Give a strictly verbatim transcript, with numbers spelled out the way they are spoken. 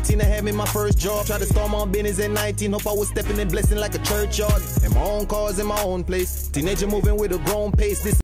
eighteen, I had me my first job. Tried to start my own business at nineteen. Hope I was stepping and blessing like a churchyard. In my own cars, in my own place. Teenager moving with a grown pace. This